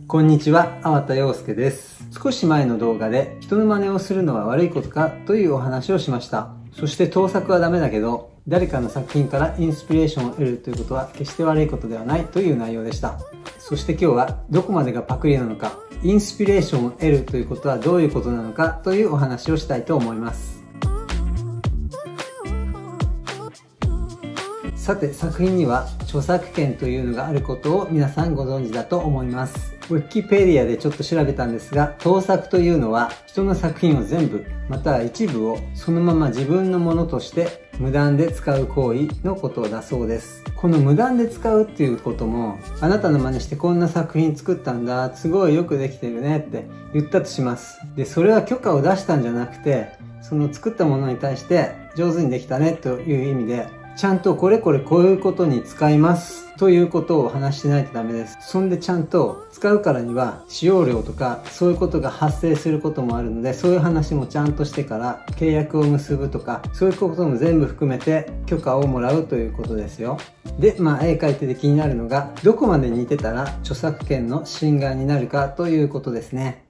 こんにちは、粟田洋介です。少し前の動画で人の真似をするのは悪いことかというお話をしました。そして盗作はダメだけど、誰かの作品からインスピレーションを得るということは決して悪いことではないという内容でした。そして今日はどこまでがパクリなのか、インスピレーションを得るということはどういうことなのかというお話をしたいと思います。さて、作品には著作権というのがあることを皆さんご存知だと思います。ウィキペディアでちょっと調べたんですが、盗作というのは人の作品を全部または一部をそのまま自分のものとして無断で使う行為のことだそうです。この無断で使うっていうことも、あなたの真似してこんな作品作ったんだ、すごいよくできてるねって言ったとします。で、それは許可を出したんじゃなくて、その作ったものに対して上手にできたねという意味で、ちゃんとこれこれこういうことに使いますということを話してないとダメです。そんでちゃんと使うからには使用料とかそういうことが発生することもあるので、そういう話もちゃんとしてから契約を結ぶとか、そういうことも全部含めて許可をもらうということですよ。で、絵描いてて気になるのが、どこまで似てたら著作権の侵害になるかということですね。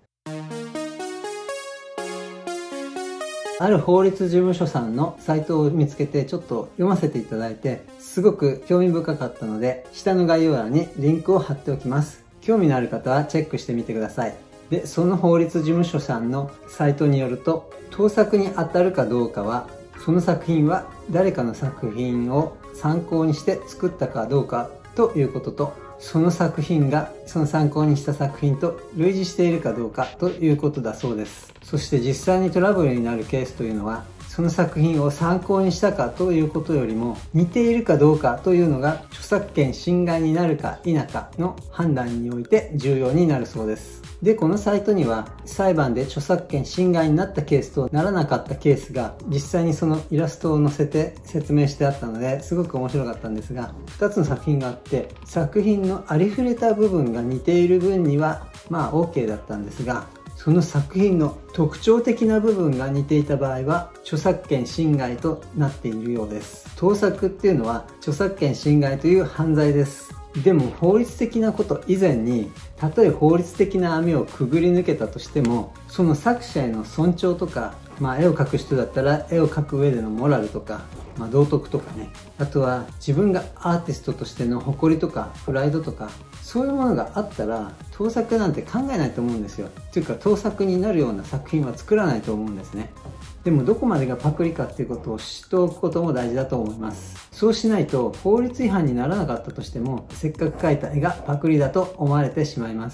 ある法律事務所さんのサイトを見つけてちょっと読ませていただいて、すごく興味深かったので、下の概要欄にリンクを貼っておきます。興味のある方はチェックしてみてください。で、その法律事務所さんのサイトによると、盗作に当たるかどうかは、その作品は誰かの作品を参考にして作ったかどうかということと、その作品がその参考にした作品と類似しているかどうかということだそうです。そして実際にトラブルになるケースというのは、その作品を参考にしたかということよりも、似ているかどうかというのが著作権侵害になるか否かの判断において重要になるそうです。で、このサイトには裁判で著作権侵害になったケースとならなかったケースが実際にそのイラストを載せて説明してあったので、すごく面白かったんですが、2つの作品があって、作品のありふれた部分が似ている分にはOK だったんですが、その作品の特徴的な部分が似ていた場合は著作権侵害となっているようです。盗作っていうのは著作権侵害という犯罪です。でも法律的なこと以前に、たとえ法律的な網をくぐり抜けたとしても、その作者への尊重とか、絵を描く人だったら絵を描く上でのモラルとか、道徳とかね、あとは自分がアーティストとしての誇りとかプライドとか、そういうものがあったら盗作なんて考えないと思うんですよ。っていうか盗作になるような作品は作らないと思うんですね。でもどこまでがパクリかっていうことを知っておくことも大事だと思います。そうしないと法律違反にならなかったとしても、せっかく描いた絵がパクリだと思われてしまいます。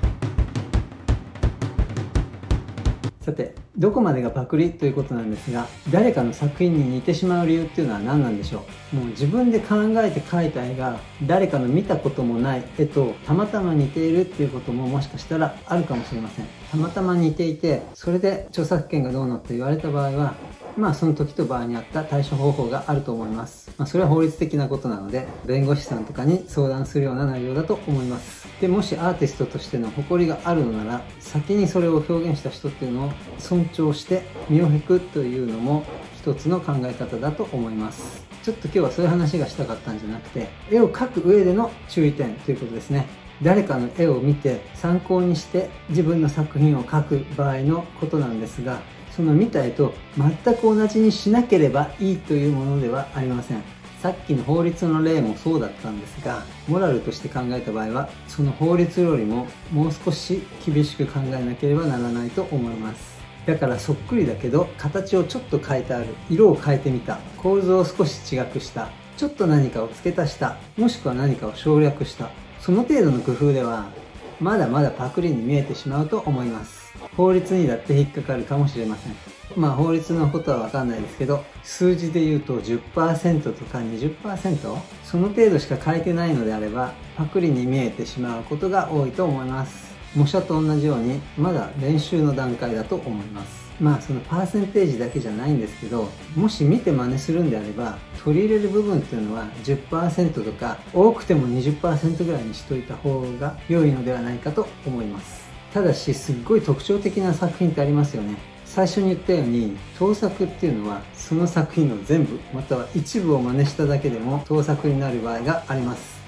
さて、どこまでがパクリということなんですが、誰かの作品に似てしまう理由っていうのは何なんでしょう。もう自分で考えて描いた絵が誰かの見たこともない絵とたまたま似ているっていうことももしかしたらあるかもしれません。たまたま似ていて、それで著作権がどうのって言われた場合は、その時と場合に合った対処方法があると思います。それは法律的なことなので、弁護士さんとかに相談するような内容だと思います。で、もしアーティストとしての誇りがあるのなら、先にそれを表現した人っていうのを尊重して身を引くというのも一つの考え方だと思います。ちょっと今日はそういう話がしたかったんじゃなくて、絵を描く上での注意点ということですね。誰かの絵を見て参考にして自分の作品を描く場合のことなんですが、その見た絵と全く同じにしなければいいというものではありません。さっきの法律の例もそうだったんですが、モラルとして考えた場合は、その法律よりももう少し厳しく考えなければならないと思います。だからそっくりだけど、形をちょっと変えてある、色を変えてみた、構図を少し違くした、ちょっと何かを付け足した、もしくは何かを省略した、その程度の工夫では、まだまだパクリに見えてしまうと思います。法律にだって引っかかるかもしれません。法律のことはわかんないですけど、数字で言うと 10% とか 20%? その程度しか書いてないのであれば、パクリに見えてしまうことが多いと思います。模写と同じように、まだ練習の段階だと思います。そのパーセンテージだけじゃないんですけど、もし見て真似するんであれば、取り入れる部分っていうのは 10% とか、多くても 20% ぐらいにしといた方が良いのではないかと思います。ただし、すっごい特徴的な作品ってありますよね。最初に言ったように、盗作っていうのはその作品の全部または一部を真似しただけでも盗作になる場合があります。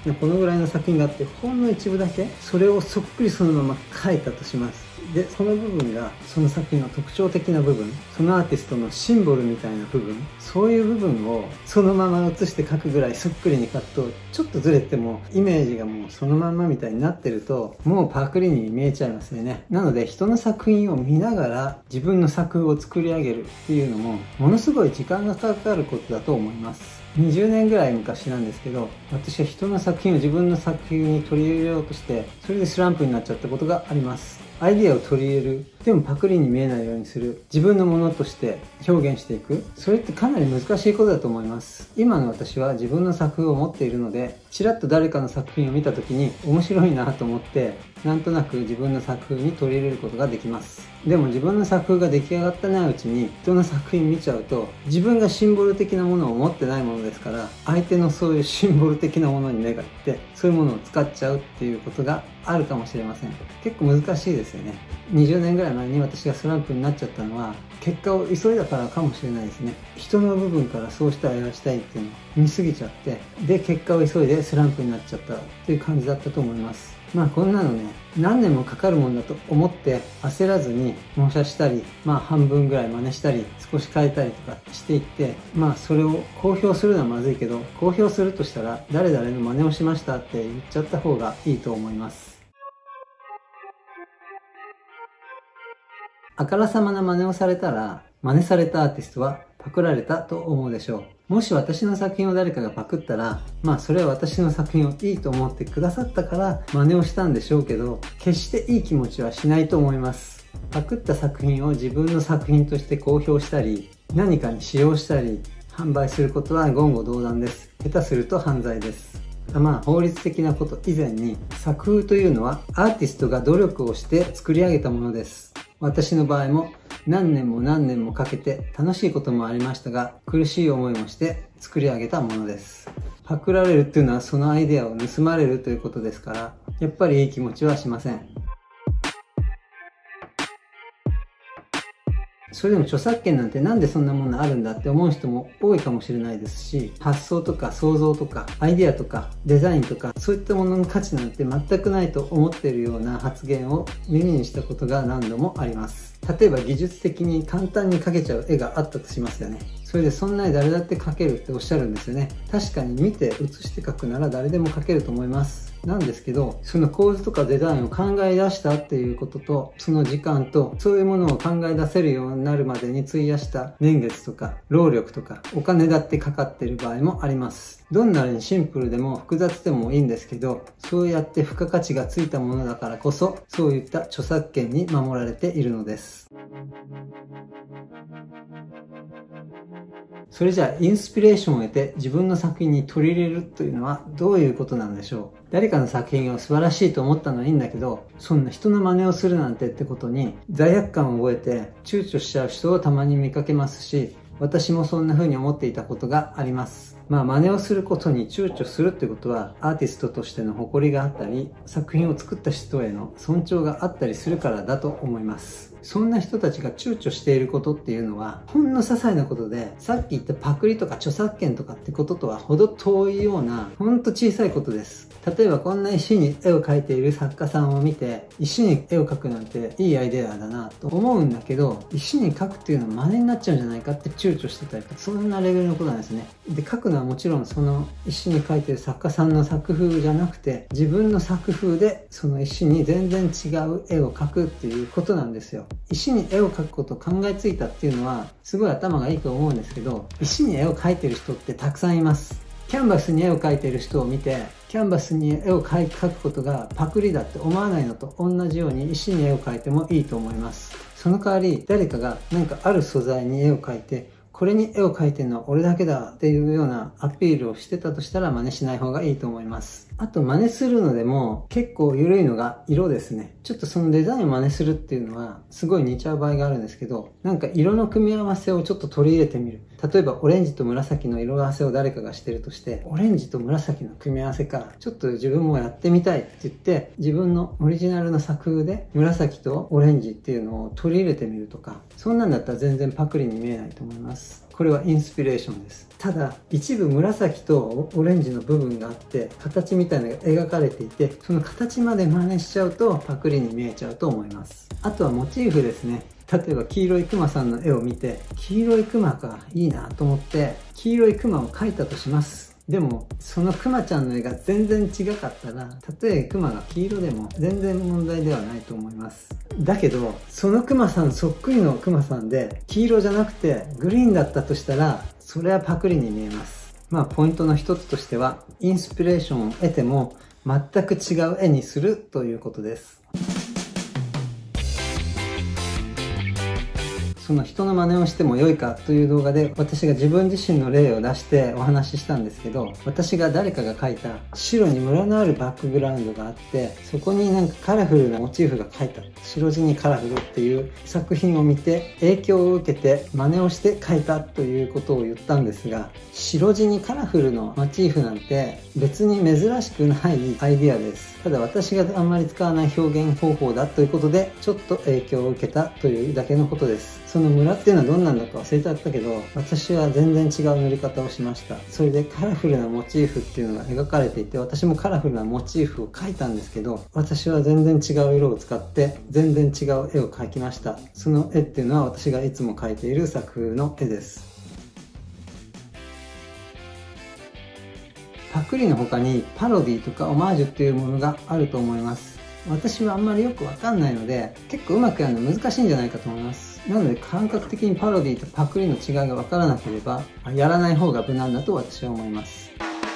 このぐらいの作品があって、ほんの一部だけそれをそっくりそのまま描いたとします。でその部分がその作品の特徴的な部分、そのアーティストのシンボルみたいな部分、そういう部分をそのまま写して描くぐらいそっくりに描くと、ちょっとずれてもイメージがもうそのまんまみたいになってると、もうパクリに見えちゃいますよね。なので人の作品を見ながら自分の作風を作り上げるっていうのもものすごい時間がかかることだと思います。20年ぐらい昔なんですけど、私は人の作品を自分の作品に取り入れようとして、それでスランプになっちゃったことがあります。アイデアを取り入れる、でもパクリに見えないようにする、自分のものとして表現していく、それってかなり難しいことだと思います。今の私は自分の作風を持っているので、ちらっと誰かの作品を見た時に面白いなと思って、なんとなく自分の作風に取り入れることができます。でも自分の作風が出来上がってないうちに人の作品見ちゃうと、自分がシンボル的なものを持ってないものですから、相手のそういうシンボル的なものに目がいって、そういうものを使っちゃうっていうことがあるかもしれません。結構難しいですよね。20年ぐらい前に私がスランプになっちゃったのは、結果を急いだからかもしれないですね。人の部分からそうしたいああしたいっていうのを見すぎちゃって、で結果を急いでスランプになっちゃったっていう感じだったと思います。まあこんなのね、何年もかかるもんだと思って焦らずに模写したり、半分ぐらい真似したり少し変えたりとかしていって、それを公表するのはまずいけど、公表するとしたら誰々の真似をしましたって言っちゃった方がいいと思います。あからさまな真似をされたら、真似されたアーティストはパクられたと思うでしょう。もし私の作品を誰かがパクったら、それは私の作品をいいと思ってくださったから真似をしたんでしょうけど、決していい気持ちはしないと思います。パクった作品を自分の作品として公表したり、何かに使用したり、販売することは言語道断です。下手すると犯罪です。法律的なこと以前に、作風というのはアーティストが努力をして作り上げたものです。私の場合も何年も何年もかけて楽しいこともありましたが、苦しい思いもして作り上げたものです。パクられるっていうのはそのアイデアを盗まれるということですから、やっぱりいい気持ちはしません。それでも著作権なんてなんでそんなものあるんだって思う人も多いかもしれないですし、発想とか想像とかアイデアとかデザインとかそういったものの価値なんて全くないと思っているような発言を耳にしたことが何度もあります。例えば技術的に簡単に描けちゃう絵があったとしますよね。それでそんな絵誰だって描けるっておっしゃるんですよね。確かに見て写して描くなら誰でも描けると思います。なんですけど、その構図とかデザインを考え出したっていうことと、その時間と、そういうものを考え出せるようになるまでに費やした年月とか、労力とか、お金だってかかってる場合もあります。どんなにシンプルでも複雑でもいいんですけど、そうやって付加価値がついたものだからこそ、そういった著作権に守られているのです。それじゃあインスピレーションを得て自分の作品に取り入れるというのはどういうことなんでしょう。誰かの作品を素晴らしいと思ったのはいいんだけど、そんな人の真似をするなんてってことに罪悪感を覚えて躊躇しちゃう人をたまに見かけますし、私もそんな風に思っていたことがあります。真似をすることに躊躇するってことは、アーティストとしての誇りがあったり、作品を作った人への尊重があったりするからだと思います。そんな人たちが躊躇していることっていうのは、ほんの些細なことで、さっき言ったパクリとか著作権とかってこととはほど遠いような、ほんと小さいことです。例えばこんな石に絵を描いている作家さんを見て、石に絵を描くなんていいアイデアだなと思うんだけど、石に描くっていうのは真似になっちゃうんじゃないかって躊躇してたりとか、そんなレベルのことなんですね。で、描くのはもちろんその石に描いてる作家さんの作風じゃなくて、自分の作風でその石に全然違う絵を描くっていうことなんですよ。石に絵を描くことを考えついたっていうのはすごい頭がいいと思うんですけど、石に絵を描いてる人ってたくさんいます。キャンバスに絵を描いてる人を見て、キャンバスに絵を描くことがパクリだって思わないのと同じように石に絵を描いてもいいと思います。その代わり誰かが何かある素材に絵を描いて、これに絵を描いてるのは俺だけだっていうようなアピールをしてたとしたら真似しない方がいいと思います。あと真似するのでも結構緩いのが色ですね。ちょっとそのデザインを真似するっていうのはすごい似ちゃう場合があるんですけど、なんか色の組み合わせをちょっと取り入れてみる。例えばオレンジと紫の色合わせを誰かがしてるとして、オレンジと紫の組み合わせか、ちょっと自分もやってみたいって言って、自分のオリジナルの作風で紫とオレンジっていうのを取り入れてみるとか、そんなんだったら全然パクリに見えないと思います。 これはインスピレーションです。ただ一部紫とオレンジの部分があって形みたいなのが描かれていて、その形まで真似しちゃうとパクリに見えちゃうと思います。あとはモチーフですね。例えば黄色いクマさんの絵を見て、黄色いクマかいいなと思って黄色いクマを描いたとします。でもそのクマちゃんの絵が全然違かったら、たとえクマが黄色でも全然問題ではないと思います。だけどそのクマさんそっくりのクマさんで黄色じゃなくてグリーンだったとしたら、それはパクリに見えます。ポイントの一つとしては、インスピレーションを得ても全く違う絵にするということです。その人の真似をしても良いかという動画で、私が自分自身の例を出してお話ししたんですけど、私が誰かが描いた白にムラのあるバックグラウンドがあって、そこになんかカラフルなモチーフが描いた白地にカラフルっていう作品を見て影響を受けて真似をして描いたということを言ったんですが、白地にカラフルのモチーフなんて別に珍しくないアイディアです。ただ私があんまり使わない表現方法だということで、ちょっと影響を受けたというだけのことです。そのムラっていうのはどんなんだか忘れちゃったけど、私は全然違う塗り方をしました。それでカラフルなモチーフっていうのが描かれていて、私もカラフルなモチーフを描いたんですけど、私は全然違う色を使って全然違う絵を描きました。その絵っていうのは私がいつも描いている作風の絵です。パクリの他にパロディとかオマージュっていうものがあると思います。私はあんまりよくわかんないので、結構うまくやるの難しいんじゃないかと思います。なので感覚的にパロディとパクリの違いがわからなければ、やらない方が無難だと私は思います。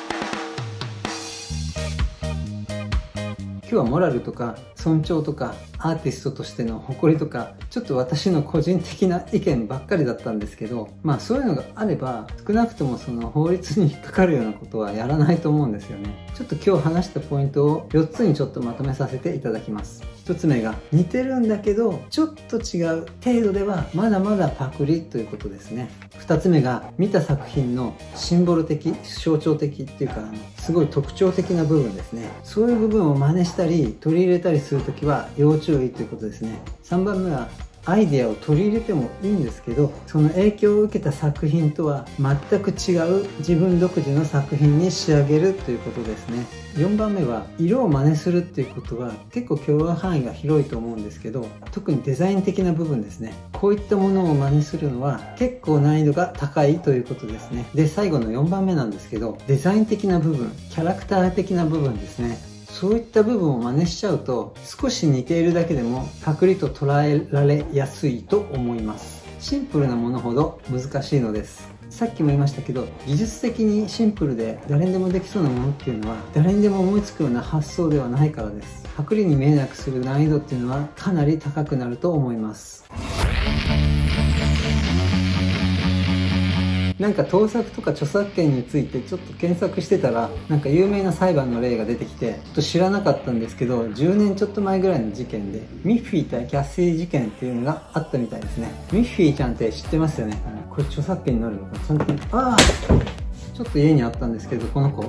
今日はモラルとか尊重とかアーティストとしての誇りとか、ちょっと私の個人的な意見ばっかりだったんですけど、そういうのがあれば少なくともその法律に引っかかるようなことはやらないと思うんですよね。ちょっと今日話したポイントを4つにちょっとまとめさせていただきます。1つ目が似てるんだけどちょっと違う程度ではまだまだパクリということですね。2つ目が見た作品のシンボル的象徴的っていうかすごい特徴的な部分ですね。そういう部分を真似したり取り入れたりするときは要注意ということですね。3番目はアイデアを取り入れてもいいんですけど、その影響を受けた作品とは全く違う自分独自の作品に仕上げるということですね。4番目は色を真似するっていうことは結構許容範囲が広いと思うんですけど、特にデザイン的な部分ですね。こういったものを真似するのは結構難易度が高いということですね。で、最後の4番目なんですけど、デザイン的な部分、キャラクター的な部分ですね。そういった部分を真似しちゃうと少し似ているだけでもパクリと捉えられやすいと思います。シンプルなものほど難しいのです。さっきも言いましたけど、技術的にシンプルで誰にでもできそうなものっていうのは誰にでも思いつくような発想ではないからです。パクリに見えなくする難易度っていうのはかなり高くなると思います。なんか盗作とか著作権についてちょっと検索してたら、なんか有名な裁判の例が出てきて、ちょっと知らなかったんですけど、10年ちょっと前ぐらいの事件でミッフィー対キャッシー事件っていうのがあったみたいですね。ミッフィーちゃんって知ってますよね。これ著作権になるのかな、ちゃんと。ちょっと家にあったんですけど、この子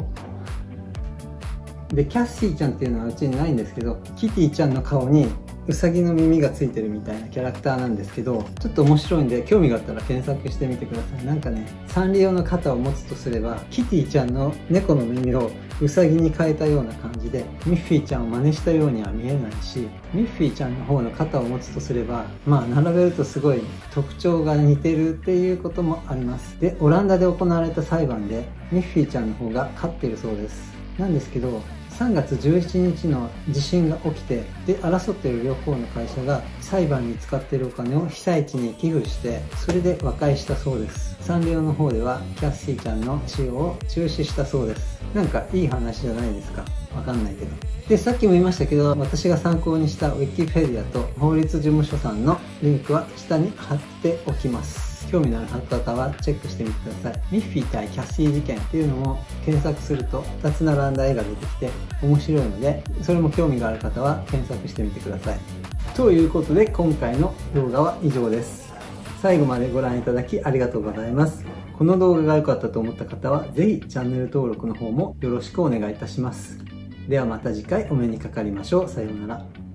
で、キャッシーちゃんっていうのはうちにないんですけど、キティちゃんの顔にウサギの耳がついてるみたいなキャラクターなんですけど、ちょっと面白いんで興味があったら検索してみてください。なんかね、サンリオの肩を持つとすれば、キティちゃんの猫の耳をウサギに変えたような感じで、ミッフィーちゃんを真似したようには見えないし、ミッフィーちゃんの方の肩を持つとすれば、並べるとすごい特徴が似てるっていうこともあります。で、オランダで行われた裁判でミッフィーちゃんの方が勝ってるそうです。なんですけど、3月17日の地震が起きて、で争っている両方の会社が裁判に使っているお金を被災地に寄付して、それで和解したそうです。サンリオの方ではキャッシーちゃんの使用を中止したそうです。なんかいい話じゃないですか。わかんないけど。で、さっきも言いましたけど、私が参考にしたウィキペディアと法律事務所さんのリンクは下に貼っておきます。興味のある方はチェックしてみてください。ミッフィー対キャッシー事件っていうのを検索すると2つ並んだ絵が出てきて面白いので、それも興味がある方は検索してみてください。ということで今回の動画は以上です。最後までご覧いただきありがとうございます。この動画が良かったと思った方はぜひチャンネル登録の方もよろしくお願いいたします。ではまた次回お目にかかりましょう。さようなら。